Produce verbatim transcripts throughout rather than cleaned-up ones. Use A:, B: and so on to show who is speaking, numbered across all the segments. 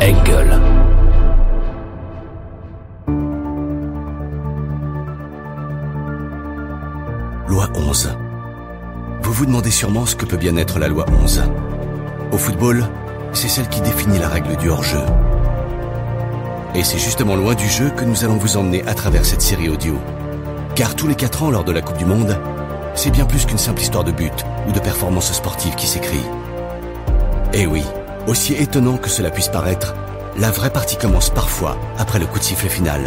A: Engel.
B: Loi onze. Vous vous demandez sûrement ce que peut bien être la loi onze. Au football, c'est celle qui définit la règle du hors-jeu. Et c'est justement loin du jeu que nous allons vous emmener à travers cette série audio. Car tous les quatre ans lors de la Coupe du Monde, c'est bien plus qu'une simple histoire de but ou de performance sportive qui s'écrit. Et oui, aussi étonnant que cela puisse paraître, la vraie partie commence parfois après le coup de sifflet final.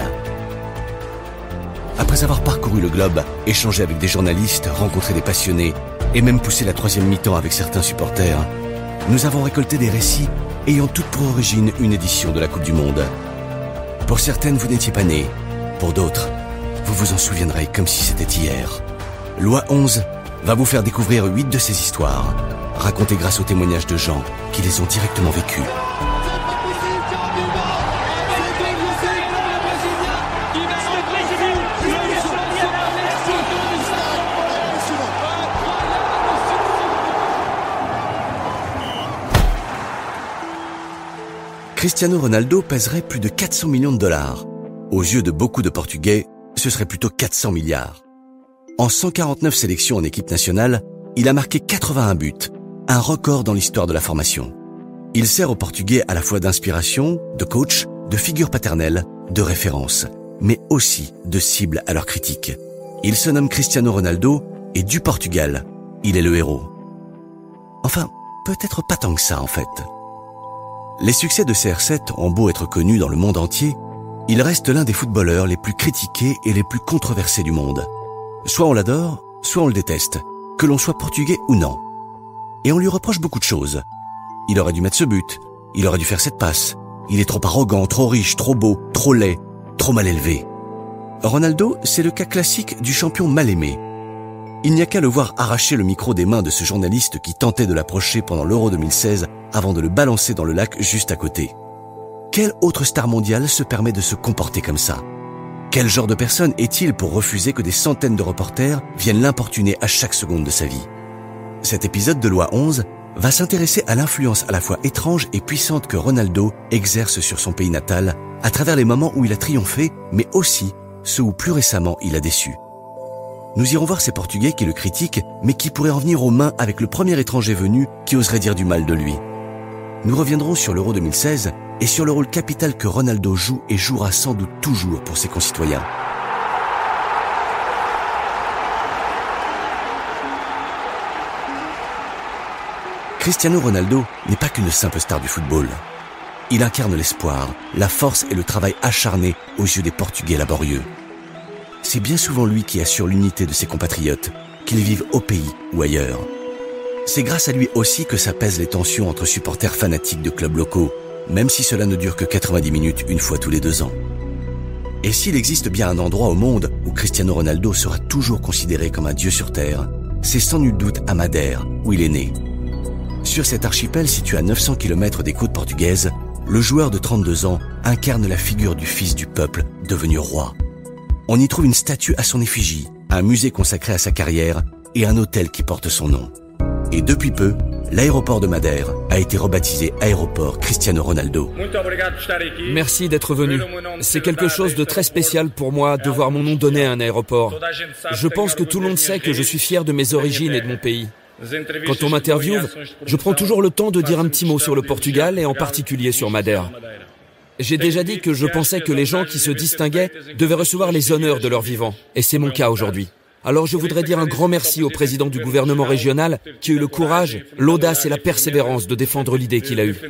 B: Après avoir parcouru le globe, échangé avec des journalistes, rencontré des passionnés et même poussé la troisième mi-temps avec certains supporters, nous avons récolté des récits ayant toutes pour origine une édition de la Coupe du Monde. Pour certaines, vous n'étiez pas nés. Pour d'autres, vous vous en souviendrez comme si c'était hier. Loi onze va vous faire découvrir huit de ces histoires, racontées grâce aux témoignages de gens qui les ont directement vécues. Cristiano Ronaldo pèserait plus de quatre cents millions de dollars. Aux yeux de beaucoup de Portugais, ce serait plutôt quatre cents milliards. En cent quarante-neuf sélections en équipe nationale, il a marqué quatre-vingt-un buts, un record dans l'histoire de la formation. Il sert aux Portugais à la fois d'inspiration, de coach, de figure paternelle, de référence, mais aussi de cible à leurs critiques. Il se nomme Cristiano Ronaldo et du Portugal, il est le héros. Enfin, peut-être pas tant que ça en fait. Les succès de C R sept ont beau être connus dans le monde entier, il reste l'un des footballeurs les plus critiqués et les plus controversés du monde. Soit on l'adore, soit on le déteste, que l'on soit portugais ou non. Et on lui reproche beaucoup de choses. Il aurait dû mettre ce but, il aurait dû faire cette passe, il est trop arrogant, trop riche, trop beau, trop laid, trop mal élevé. Ronaldo, c'est le cas classique du champion mal aimé. Il n'y a qu'à le voir arracher le micro des mains de ce journaliste qui tentait de l'approcher pendant l'Euro deux mille seize avant de le balancer dans le lac juste à côté. Quelle autre star mondiale se permet de se comporter comme ça? Quel genre de personne est-il pour refuser que des centaines de reporters viennent l'importuner à chaque seconde de sa vie? Cet épisode de Loi onze va s'intéresser à l'influence à la fois étrange et puissante que Ronaldo exerce sur son pays natal à travers les moments où il a triomphé, mais aussi ceux où plus récemment il a déçu. Nous irons voir ces Portugais qui le critiquent, mais qui pourraient en venir aux mains avec le premier étranger venu qui oserait dire du mal de lui. Nous reviendrons sur l'Euro deux mille seize et sur le rôle capital que Ronaldo joue et jouera sans doute toujours pour ses concitoyens. Cristiano Ronaldo n'est pas qu'une simple star du football. Il incarne l'espoir, la force et le travail acharné aux yeux des Portugais laborieux. C'est bien souvent lui qui assure l'unité de ses compatriotes, qu'ils vivent au pays ou ailleurs. C'est grâce à lui aussi que s'apaisent les tensions entre supporters fanatiques de clubs locaux, même si cela ne dure que quatre-vingt-dix minutes une fois tous les deux ans. Et s'il existe bien un endroit au monde où Cristiano Ronaldo sera toujours considéré comme un dieu sur terre, c'est sans nul doute à Madère, où il est né. Sur cet archipel situé à neuf cents kilomètres des côtes portugaises, le joueur de trente-deux ans incarne la figure du fils du peuple devenu roi. On y trouve une statue à son effigie, un musée consacré à sa carrière et un hôtel qui porte son nom. Et depuis peu, l'aéroport de Madère a été rebaptisé aéroport Cristiano Ronaldo.
C: Merci d'être venu. C'est quelque chose de très spécial pour moi de voir mon nom donné à un aéroport. Je pense que tout le monde sait que je suis fier de mes origines et de mon pays. Quand on m'interviewe, je prends toujours le temps de dire un petit mot sur le Portugal et en particulier sur Madère. J'ai déjà dit que je pensais que les gens qui se distinguaient devaient recevoir les honneurs de leur vivant, et c'est mon cas aujourd'hui. Alors je voudrais dire un grand merci au président du gouvernement régional qui a eu le courage, l'audace et la persévérance de défendre l'idée qu'il a eue.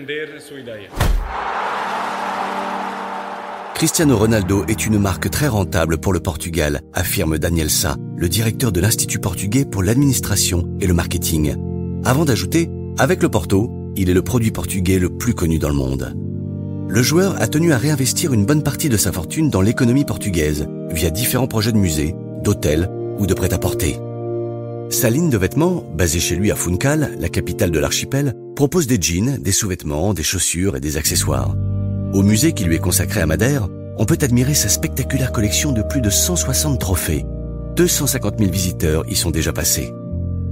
B: Cristiano Ronaldo est une marque très rentable pour le Portugal, affirme Daniel Sá, le directeur de l'Institut portugais pour l'administration et le marketing. Avant d'ajouter, avec le Porto, il est le produit portugais le plus connu dans le monde. Le joueur a tenu à réinvestir une bonne partie de sa fortune dans l'économie portugaise, via différents projets de musées, d'hôtels ou de prêt-à-porter. Sa ligne de vêtements, basée chez lui à Funchal, la capitale de l'archipel, propose des jeans, des sous-vêtements, des chaussures et des accessoires. Au musée qui lui est consacré à Madère, on peut admirer sa spectaculaire collection de plus de cent soixante trophées. deux cent cinquante mille visiteurs y sont déjà passés.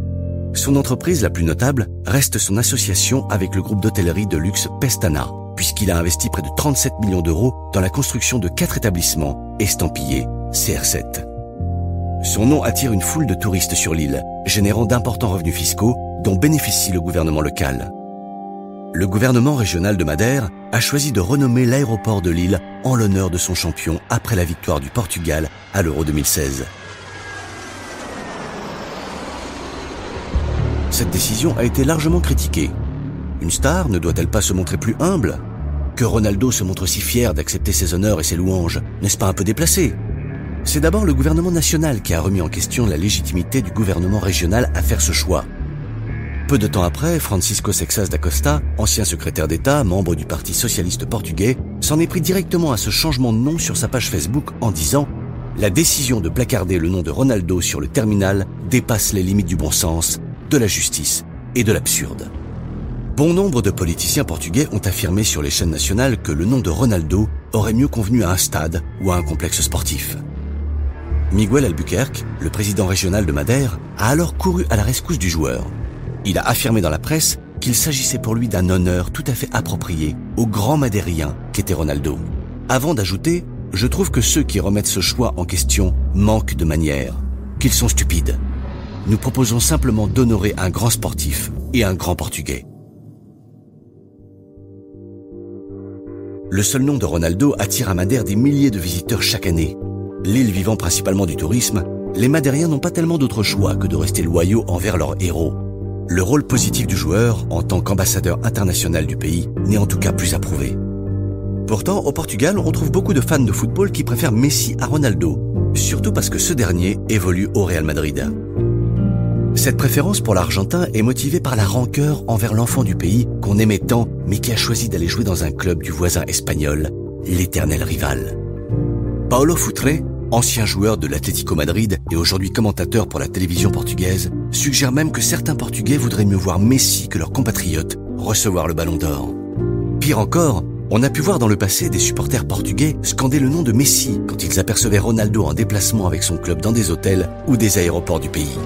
B: Son entreprise la plus notable reste son association avec le groupe d'hôtellerie de luxe Pestana, puisqu'il puisqu'il a investi près de trente-sept millions d'euros dans la construction de quatre établissements estampillés C R sept. Son nom attire une foule de touristes sur l'île, générant d'importants revenus fiscaux dont bénéficie le gouvernement local. Le gouvernement régional de Madère a choisi de renommer l'aéroport de l'île en l'honneur de son champion après la victoire du Portugal à l'Euro deux mille seize. Cette décision a été largement critiquée. Une star ne doit-elle pas se montrer plus humble? Que Ronaldo se montre si fier d'accepter ses honneurs et ses louanges, n'est-ce pas un peu déplacé? C'est d'abord le gouvernement national qui a remis en question la légitimité du gouvernement régional à faire ce choix. Peu de temps après, Francisco Seixas da Costa, ancien secrétaire d'État, membre du Parti socialiste portugais, s'en est pris directement à ce changement de nom sur sa page Facebook en disant « La décision de placarder le nom de Ronaldo sur le terminal dépasse les limites du bon sens, de la justice et de l'absurde. » Bon nombre de politiciens portugais ont affirmé sur les chaînes nationales que le nom de Ronaldo aurait mieux convenu à un stade ou à un complexe sportif. Miguel Albuquerque, le président régional de Madère, a alors couru à la rescousse du joueur. Il a affirmé dans la presse qu'il s'agissait pour lui d'un honneur tout à fait approprié au grand madérien qu'était Ronaldo. Avant d'ajouter « Je trouve que ceux qui remettent ce choix en question manquent de manières, qu'ils sont stupides. Nous proposons simplement d'honorer un grand sportif et un grand Portugais. » Le seul nom de Ronaldo attire à Madère des milliers de visiteurs chaque année. L'île vivant principalement du tourisme, les Madériens n'ont pas tellement d'autre choix que de rester loyaux envers leur héros. Le rôle positif du joueur, en tant qu'ambassadeur international du pays, n'est en tout cas plus approuvé. Pourtant, au Portugal, on trouve beaucoup de fans de football qui préfèrent Messi à Ronaldo, surtout parce que ce dernier évolue au Real Madrid. Cette préférence pour l'Argentin est motivée par la rancœur envers l'enfant du pays qu'on aimait tant, mais qui a choisi d'aller jouer dans un club du voisin espagnol, l'éternel rival. Paulo Futre, ancien joueur de l'Atlético Madrid et aujourd'hui commentateur pour la télévision portugaise, suggère même que certains Portugais voudraient mieux voir Messi que leurs compatriotes recevoir le Ballon d'Or. Pire encore, on a pu voir dans le passé des supporters portugais scander le nom de Messi quand ils apercevaient Ronaldo en déplacement avec son club dans des hôtels ou des aéroports du pays.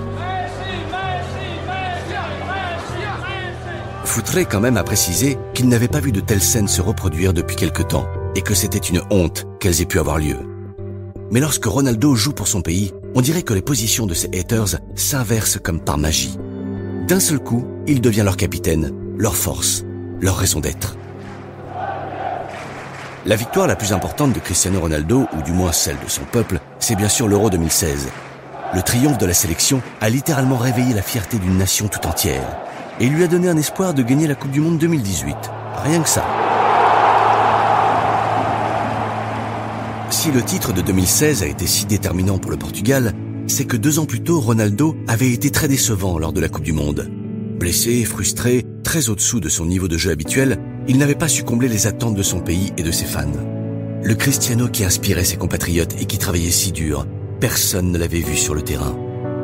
B: Futre quand même a précisé qu'il n'avait pas vu de telles scènes se reproduire depuis quelque temps et que c'était une honte qu'elles aient pu avoir lieu. Mais lorsque Ronaldo joue pour son pays, on dirait que les positions de ses haters s'inversent comme par magie. D'un seul coup, il devient leur capitaine, leur force, leur raison d'être. La victoire la plus importante de Cristiano Ronaldo, ou du moins celle de son peuple, c'est bien sûr l'Euro deux mille seize. Le triomphe de la sélection a littéralement réveillé la fierté d'une nation tout entière et lui a donné un espoir de gagner la Coupe du Monde deux mille dix-huit. Rien que ça. Si le titre de deux mille seize a été si déterminant pour le Portugal, c'est que deux ans plus tôt, Ronaldo avait été très décevant lors de la Coupe du Monde. Blessé, frustré, très au-dessous de son niveau de jeu habituel, il n'avait pas su combler les attentes de son pays et de ses fans. Le Cristiano qui inspirait ses compatriotes et qui travaillait si dur, personne ne l'avait vu sur le terrain.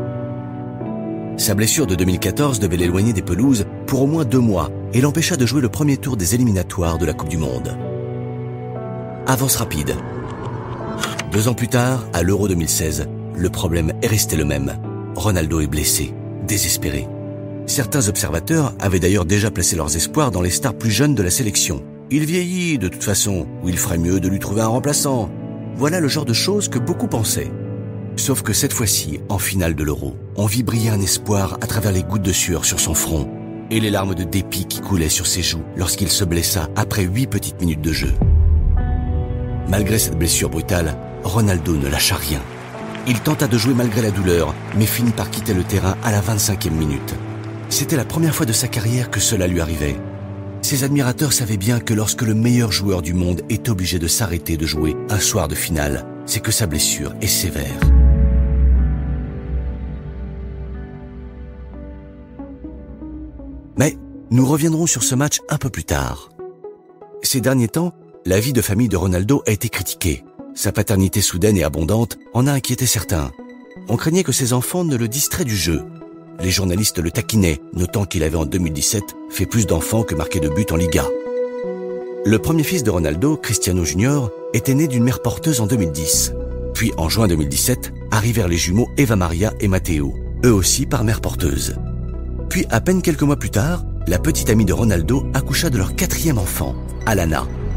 B: Sa blessure de deux mille quatorze devait l'éloigner des pelouses pour au moins deux mois et l'empêcha de jouer le premier tour des éliminatoires de la Coupe du Monde. Avance rapide. Deux ans plus tard, à l'Euro deux mille seize, le problème est resté le même. Ronaldo est blessé, désespéré. Certains observateurs avaient d'ailleurs déjà placé leurs espoirs dans les stars plus jeunes de la sélection. Il vieillit de toute façon, ou il ferait mieux de lui trouver un remplaçant. Voilà le genre de choses que beaucoup pensaient. Sauf que cette fois-ci, en finale de l'Euro, on vit briller un espoir à travers les gouttes de sueur sur son front et les larmes de dépit qui coulaient sur ses joues lorsqu'il se blessa après huit petites minutes de jeu. Malgré cette blessure brutale, Ronaldo ne lâcha rien. Il tenta de jouer malgré la douleur, mais finit par quitter le terrain à la vingt-cinquième minute. C'était la première fois de sa carrière que cela lui arrivait. Ses admirateurs savaient bien que lorsque le meilleur joueur du monde est obligé de s'arrêter de jouer un soir de finale, c'est que sa blessure est sévère. Mais nous reviendrons sur ce match un peu plus tard. Ces derniers temps, la vie de famille de Ronaldo a été critiquée. Sa paternité soudaine et abondante en a inquiété certains. On craignait que ses enfants ne le distraient du jeu. Les journalistes le taquinaient, notant qu'il avait en deux mille dix-sept fait plus d'enfants que marqué de buts en Liga. Le premier fils de Ronaldo, Cristiano Junior, était né d'une mère porteuse en deux mille dix. Puis en juin deux mille dix-sept, arrivèrent les jumeaux Eva Maria et Matteo, eux aussi par mère porteuse. Puis à peine quelques mois plus tard, la petite amie de Ronaldo accoucha de leur quatrième enfant, Alana.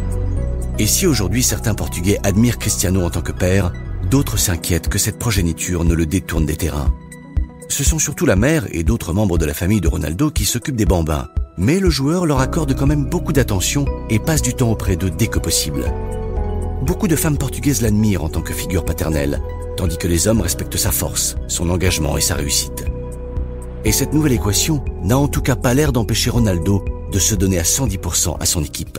B: Et si aujourd'hui certains Portugais admirent Cristiano en tant que père, d'autres s'inquiètent que cette progéniture ne le détourne des terrains. Ce sont surtout la mère et d'autres membres de la famille de Ronaldo qui s'occupent des bambins. Mais le joueur leur accorde quand même beaucoup d'attention et passe du temps auprès d'eux dès que possible. Beaucoup de femmes portugaises l'admirent en tant que figure paternelle, tandis que les hommes respectent sa force, son engagement et sa réussite. Et cette nouvelle équation n'a en tout cas pas l'air d'empêcher Ronaldo de se donner à cent dix pour cent à son équipe.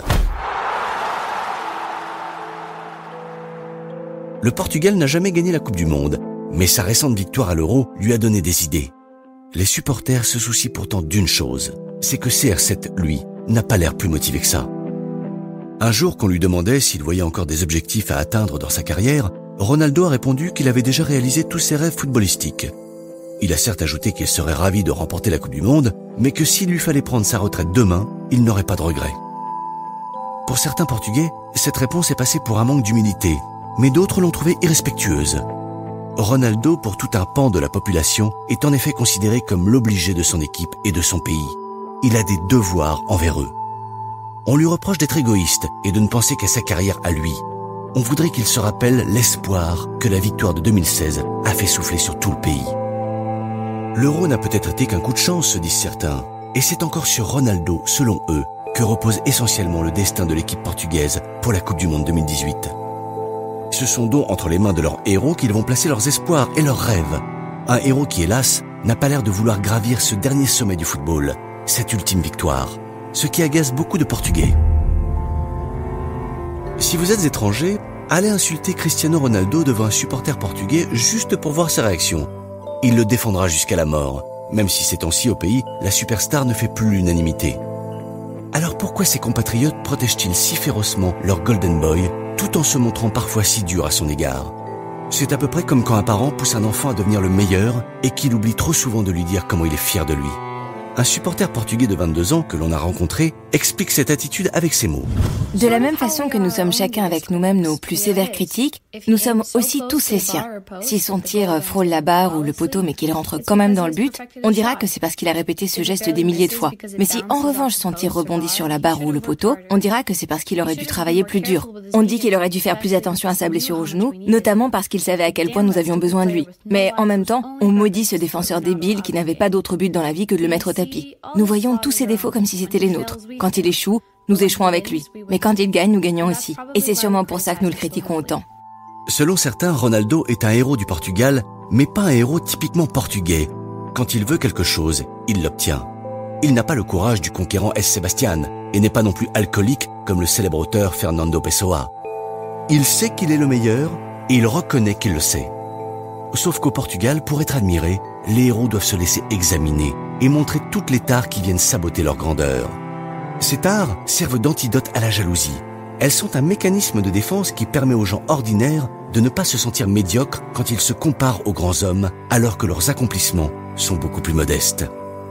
B: Le Portugal n'a jamais gagné la Coupe du Monde, mais sa récente victoire à l'Euro lui a donné des idées. Les supporters se soucient pourtant d'une chose, c'est que C R sept, lui, n'a pas l'air plus motivé que ça. Un jour qu'on lui demandait s'il voyait encore des objectifs à atteindre dans sa carrière, Ronaldo a répondu qu'il avait déjà réalisé tous ses rêves footballistiques. Il a certes ajouté qu'il serait ravi de remporter la Coupe du Monde, mais que s'il lui fallait prendre sa retraite demain, il n'aurait pas de regrets. Pour certains Portugais, cette réponse est passée pour un manque d'humilité, mais d'autres l'ont trouvée irrespectueuse. Ronaldo, pour tout un pan de la population, est en effet considéré comme l'obligé de son équipe et de son pays. Il a des devoirs envers eux. On lui reproche d'être égoïste et de ne penser qu'à sa carrière à lui. On voudrait qu'il se rappelle l'espoir que la victoire de deux mille seize a fait souffler sur tout le pays. L'Euro n'a peut-être été qu'un coup de chance, se disent certains, et c'est encore sur Ronaldo, selon eux, que repose essentiellement le destin de l'équipe portugaise pour la Coupe du Monde deux mille dix-huit. Ce sont donc entre les mains de leurs héros qu'ils vont placer leurs espoirs et leurs rêves. Un héros qui, hélas, n'a pas l'air de vouloir gravir ce dernier sommet du football, cette ultime victoire, ce qui agace beaucoup de Portugais. Si vous êtes étranger, allez insulter Cristiano Ronaldo devant un supporter portugais juste pour voir sa réaction. Il le défendra jusqu'à la mort, même si ces temps-ci au pays, la superstar ne fait plus l'unanimité. Alors pourquoi ses compatriotes protègent-ils si férocement leur Golden Boy, tout en se montrant parfois si dur à son égard? C'est à peu près comme quand un parent pousse un enfant à devenir le meilleur et qu'il oublie trop souvent de lui dire comment il est fier de lui. Un supporter portugais de vingt-deux ans que l'on a rencontré explique cette attitude avec ces mots.
A: De la même façon que nous sommes chacun avec nous-mêmes nos plus sévères critiques, nous sommes aussi tous les siens. Si son tir frôle la barre ou le poteau mais qu'il rentre quand même dans le but, on dira que c'est parce qu'il a répété ce geste des milliers de fois. Mais si en revanche son tir rebondit sur la barre ou le poteau, on dira que c'est parce qu'il aurait dû travailler plus dur. On dit qu'il aurait dû faire plus attention à sa blessure au genou, notamment parce qu'il savait à quel point nous avions besoin de lui. Mais en même temps, on maudit ce défenseur débile qui n'avait pas d'autre but dans la vie que de le mettre au tapis. Nous voyons tous ses défauts comme si c'était les nôtres. Quand il échoue, nous échouons avec lui. Mais quand il gagne, nous gagnons aussi. Et c'est sûrement pour ça que nous le critiquons autant.
B: Selon certains, Ronaldo est un héros du Portugal, mais pas un héros typiquement portugais. Quand il veut quelque chose, il l'obtient. Il n'a pas le courage du conquérant S. Sebastian et n'est pas non plus alcoolique comme le célèbre auteur Fernando Pessoa. Il sait qu'il est le meilleur et il reconnaît qu'il le sait. Sauf qu'au Portugal, pour être admirés, les héros doivent se laisser examiner et montrer toutes les tares qui viennent saboter leur grandeur. Ces tares servent d'antidote à la jalousie. Elles sont un mécanisme de défense qui permet aux gens ordinaires de ne pas se sentir médiocres quand ils se comparent aux grands hommes, alors que leurs accomplissements sont beaucoup plus modestes.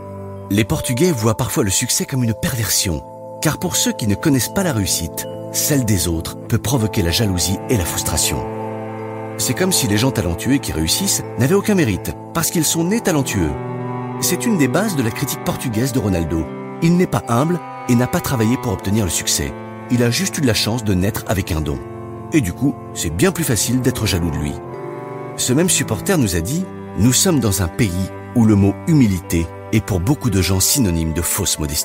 B: Les Portugais voient parfois le succès comme une perversion, car pour ceux qui ne connaissent pas la réussite, celle des autres peut provoquer la jalousie et la frustration. C'est comme si les gens talentueux qui réussissent n'avaient aucun mérite, parce qu'ils sont nés talentueux. C'est une des bases de la critique portugaise de Ronaldo. Il n'est pas humble et n'a pas travaillé pour obtenir le succès. Il a juste eu de la chance de naître avec un don. Et du coup, c'est bien plus facile d'être jaloux de lui. Ce même supporter nous a dit « Nous sommes dans un pays où le mot humilité est pour beaucoup de gens synonyme de fausse modestie. »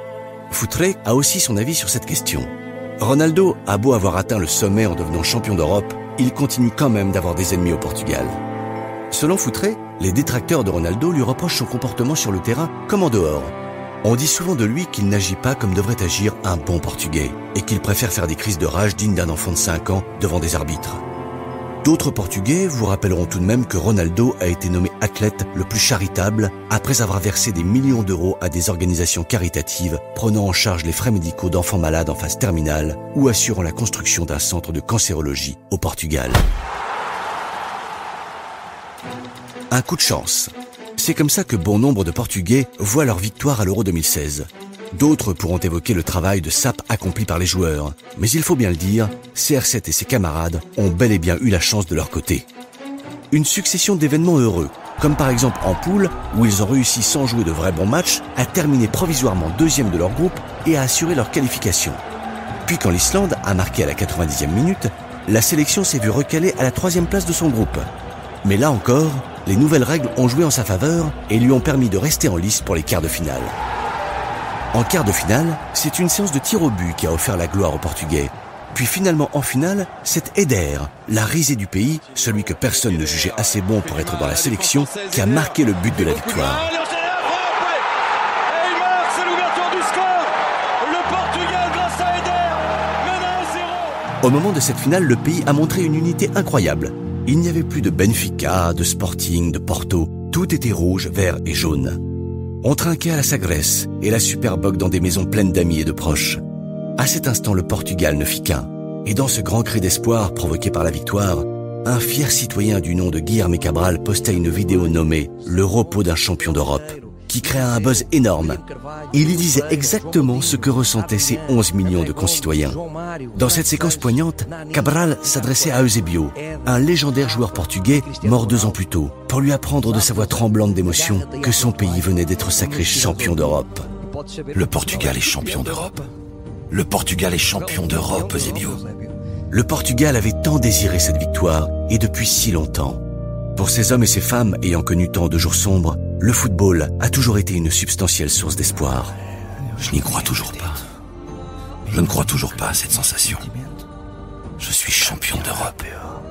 B: Futre a aussi son avis sur cette question. Ronaldo a beau avoir atteint le sommet en devenant champion d'Europe, il continue quand même d'avoir des ennemis au Portugal. Selon Futre, les détracteurs de Ronaldo lui reprochent son comportement sur le terrain comme en dehors. On dit souvent de lui qu'il n'agit pas comme devrait agir un bon Portugais et qu'il préfère faire des crises de rage dignes d'un enfant de cinq ans devant des arbitres. D'autres Portugais vous rappelleront tout de même que Ronaldo a été nommé athlète le plus charitable après avoir versé des millions d'euros à des organisations caritatives prenant en charge les frais médicaux d'enfants malades en phase terminale ou assurant la construction d'un centre de cancérologie au Portugal. Un coup de chance. C'est comme ça que bon nombre de Portugais voient leur victoire à l'Euro deux mille seize. D'autres pourront évoquer le travail de sape accompli par les joueurs. Mais il faut bien le dire, C R sept et ses camarades ont bel et bien eu la chance de leur côté. Une succession d'événements heureux, comme par exemple en poule, où ils ont réussi sans jouer de vrais bons matchs, à terminer provisoirement deuxième de leur groupe et à assurer leur qualification. Puis quand l'Islande a marqué à la quatre-vingt-dixième minute, la sélection s'est vue recalée à la troisième place de son groupe. Mais là encore, les nouvelles règles ont joué en sa faveur et lui ont permis de rester en lice pour les quarts de finale. En quart de finale, c'est une séance de tir au but qui a offert la gloire aux Portugais. Puis finalement en finale, c'est Eder, la risée du pays, celui que personne ne jugeait assez bon pour être dans la sélection, qui a marqué le but de la victoire. Au moment de cette finale, le pays a montré une unité incroyable. Il n'y avait plus de Benfica, de Sporting, de Porto. Tout était rouge, vert et jaune. On trinquait à la Sagres et la Superboc dans des maisons pleines d'amis et de proches. À cet instant, le Portugal ne fit qu'un. Et dans ce grand cri d'espoir provoqué par la victoire, un fier citoyen du nom de Guilherme Cabral postait une vidéo nommée « Le repos d'un champion d'Europe », qui créa un buzz énorme. Il y disait exactement ce que ressentaient ses onze millions de concitoyens. Dans cette séquence poignante, Cabral s'adressait à Eusébio, un légendaire joueur portugais mort deux ans plus tôt, pour lui apprendre de sa voix tremblante d'émotion que son pays venait d'être sacré champion d'Europe.
D: Le Portugal est champion d'Europe. Le Portugal est champion d'Europe, Eusébio.
B: Le Portugal avait tant désiré cette victoire, et depuis si longtemps. Pour ces hommes et ces femmes ayant connu tant de jours sombres, le football a toujours été une substantielle source d'espoir.
D: Je n'y crois toujours pas. Je ne crois toujours pas à cette sensation. Je suis champion d'Europe.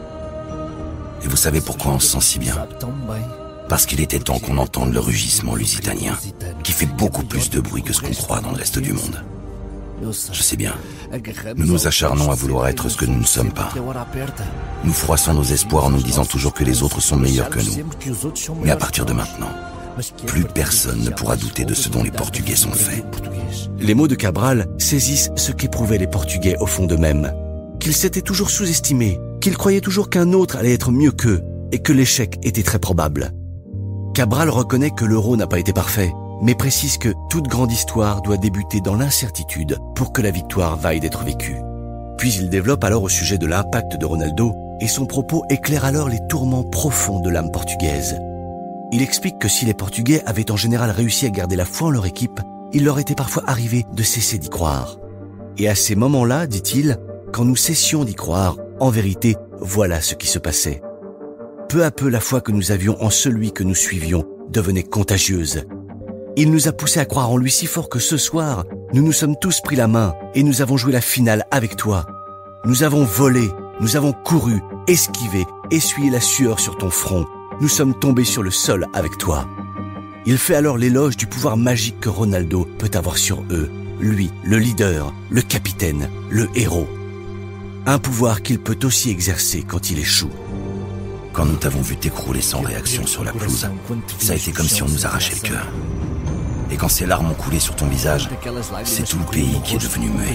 D: Et vous savez pourquoi on se sent si bien? Parce qu'il était temps qu'on entende le rugissement lusitanien, qui fait beaucoup plus de bruit que ce qu'on croit dans le reste du monde. Je sais bien, nous nous acharnons à vouloir être ce que nous ne sommes pas. Nous froissons nos espoirs en nous disant toujours que les autres sont meilleurs que nous. Mais à partir de maintenant, plus personne ne pourra douter de ce dont les Portugais sont faits.
B: Les mots de Cabral saisissent ce qu'éprouvaient les Portugais au fond d'eux-mêmes. Qu'ils s'étaient toujours sous-estimés, qu'ils croyaient toujours qu'un autre allait être mieux qu'eux et que l'échec était très probable. Cabral reconnaît que l'euro n'a pas été parfait, mais précise que toute grande histoire doit débuter dans l'incertitude pour que la victoire vaille d'être vécue. Puis il développe alors au sujet de l'impact de Ronaldo et son propos éclaire alors les tourments profonds de l'âme portugaise. Il explique que si les Portugais avaient en général réussi à garder la foi en leur équipe, il leur était parfois arrivé de cesser d'y croire. Et à ces moments-là, dit-il, quand nous cessions d'y croire, en vérité, voilà ce qui se passait. Peu à peu, la foi que nous avions en celui que nous suivions devenait contagieuse. Il nous a poussé à croire en lui si fort que ce soir, nous nous sommes tous pris la main et nous avons joué la finale avec toi. Nous avons volé, nous avons couru, esquivé, essuyé la sueur sur ton front. Nous sommes tombés sur le sol avec toi. Il fait alors l'éloge du pouvoir magique que Ronaldo peut avoir sur eux. Lui, le leader, le capitaine, le héros. Un pouvoir qu'il peut aussi exercer quand il échoue.
D: Quand nous t'avons vu t'écrouler sans réaction sur la pelouse, ça a été comme si on nous arrachait le cœur. Et quand ces larmes ont coulé sur ton visage, c'est tout le pays qui est devenu muet.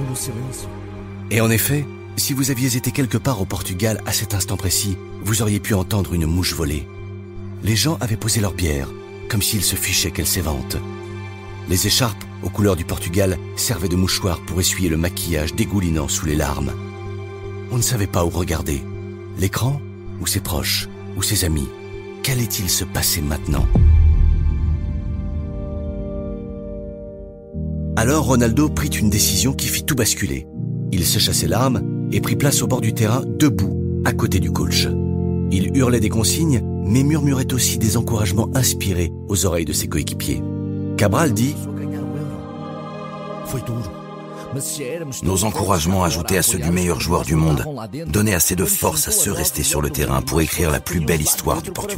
B: Et en effet, si vous aviez été quelque part au Portugal à cet instant précis, vous auriez pu entendre une mouche voler. Les gens avaient posé leur bière, comme s'ils se fichaient qu'elle s'évente. Les écharpes aux couleurs du Portugal servaient de mouchoirs pour essuyer le maquillage dégoulinant sous les larmes. On ne savait pas où regarder. L'écran ou ses proches ou ses amis? Qu'allait-il se passer maintenant? Alors Ronaldo prit une décision qui fit tout basculer. Il sécha ses larmes et prit place au bord du terrain, debout, à côté du coach. Il hurlait des consignes, mais murmurait aussi des encouragements inspirés aux oreilles de ses coéquipiers. Cabral dit «
D: Nos encouragements ajoutés à ceux du meilleur joueur du monde donnaient assez de force à ceux restés sur le terrain pour écrire la plus belle histoire du Portugal. »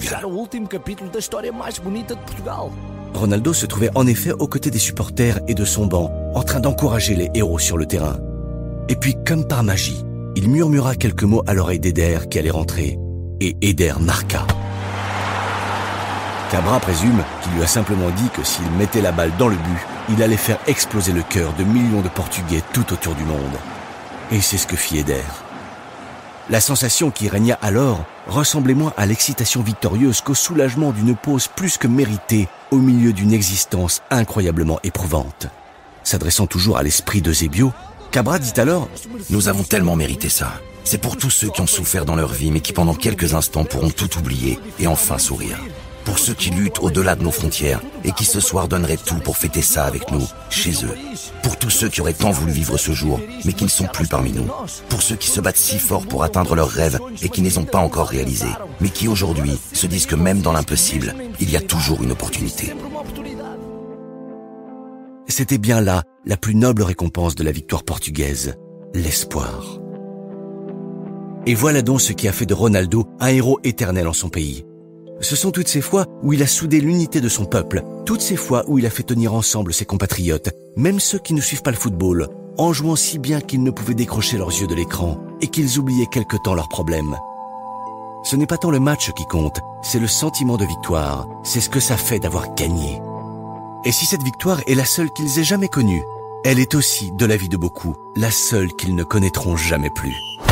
B: Ronaldo se trouvait en effet aux côtés des supporters et de son banc, en train d'encourager les héros sur le terrain. Et puis, comme par magie, il murmura quelques mots à l'oreille d'Eder qui allait rentrer. Et Eder marqua. Cabral présume qu'il lui a simplement dit que s'il mettait la balle dans le but, il allait faire exploser le cœur de millions de Portugais tout autour du monde. Et c'est ce que fit Eder. La sensation qui régna alors ressemblait moins à l'excitation victorieuse qu'au soulagement d'une pause plus que méritée au milieu d'une existence incroyablement éprouvante. S'adressant toujours à l'esprit d'Eusébio, Cabral dit alors
D: « Nous avons tellement mérité ça. C'est pour tous ceux qui ont souffert dans leur vie, mais qui pendant quelques instants pourront tout oublier et enfin sourire. pour ceux qui luttent au-delà de nos frontières et qui ce soir donneraient tout pour fêter ça avec nous, chez eux. Pour tous ceux qui auraient tant voulu vivre ce jour, mais qui ne sont plus parmi nous. Pour ceux qui se battent si fort pour atteindre leurs rêves et qui ne les ont pas encore réalisés, mais qui aujourd'hui se disent que même dans l'impossible, il y a toujours une opportunité.
B: C'était bien là la plus noble récompense de la victoire portugaise, l'espoir. Et voilà donc ce qui a fait de Ronaldo un héros éternel en son pays. Ce sont toutes ces fois où il a soudé l'unité de son peuple, toutes ces fois où il a fait tenir ensemble ses compatriotes, même ceux qui ne suivent pas le football, en jouant si bien qu'ils ne pouvaient décrocher leurs yeux de l'écran et qu'ils oubliaient quelque temps leurs problèmes. Ce n'est pas tant le match qui compte, c'est le sentiment de victoire, c'est ce que ça fait d'avoir gagné. Et si cette victoire est la seule qu'ils aient jamais connue, elle est aussi, de l'avis de beaucoup, la seule qu'ils ne connaîtront jamais plus.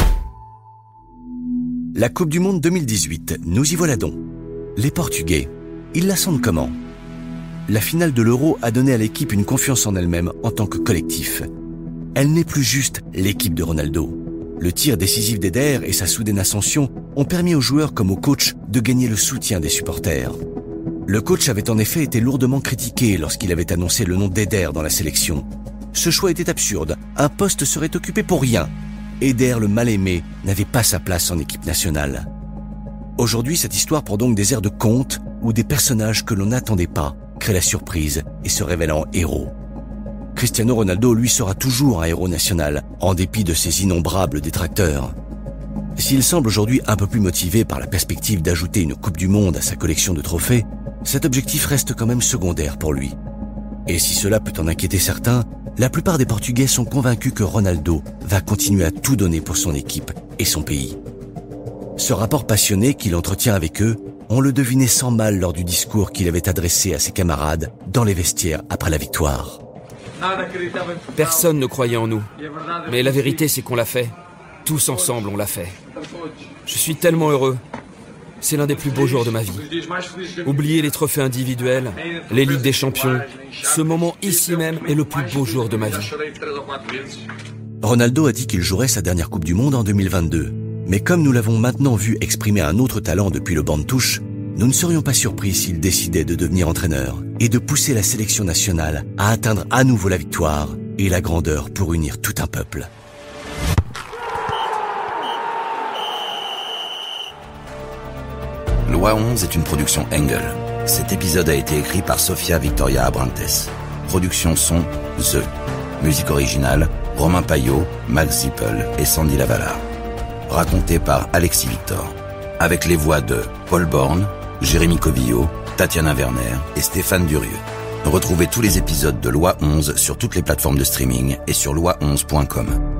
B: La Coupe du Monde deux mille dix-huit, nous y voilà donc. Les Portugais, ils la sentent comment? La finale de l'Euro a donné à l'équipe une confiance en elle-même en tant que collectif. Elle n'est plus juste l'équipe de Ronaldo. Le tir décisif d'Eder et sa soudaine ascension ont permis aux joueurs comme aux coachs de gagner le soutien des supporters. Le coach avait en effet été lourdement critiqué lorsqu'il avait annoncé le nom d'Eder dans la sélection. Ce choix était absurde, un poste serait occupé pour rien. Eder, le mal-aimé, n'avait pas sa place en équipe nationale. Aujourd'hui, cette histoire prend donc des airs de conte où des personnages que l'on n'attendait pas créent la surprise et se révèlent en héros. Cristiano Ronaldo, lui, sera toujours un héros national, en dépit de ses innombrables détracteurs. S'il semble aujourd'hui un peu plus motivé par la perspective d'ajouter une Coupe du Monde à sa collection de trophées, cet objectif reste quand même secondaire pour lui. Et si cela peut en inquiéter certains, la plupart des Portugais sont convaincus que Ronaldo va continuer à tout donner pour son équipe et son pays. Ce rapport passionné qu'il entretient avec eux, on le devinait sans mal lors du discours qu'il avait adressé à ses camarades dans les vestiaires après la victoire.
C: Personne ne croyait en nous, mais la vérité c'est qu'on l'a fait. Tous ensemble on l'a fait. Je suis tellement heureux. C'est l'un des plus beaux jours de ma vie. Oubliez les trophées individuels, les Ligues des Champions. Ce moment ici même est le plus beau jour de ma vie.
B: Ronaldo a dit qu'il jouerait sa dernière Coupe du Monde en deux mille vingt-deux. Mais comme nous l'avons maintenant vu exprimer un autre talent depuis le banc de touche, nous ne serions pas surpris s'il décidait de devenir entraîneur et de pousser la sélection nationale à atteindre à nouveau la victoire et la grandeur pour unir tout un peuple.
D: Loi onze est une production Engel. Cet épisode a été écrit par Sofia Victoria Abrantes. Production son, The. Musique originale, Romain Payot, Max Zippel et Sandy Lavala. Raconté par Alexis Victor. Avec les voix de Paul Borne, Jérémy Cobillo, Tatiana Werner et Stéphane Durieux. Retrouvez tous les épisodes de Loi onze sur toutes les plateformes de streaming et sur loi onze point com.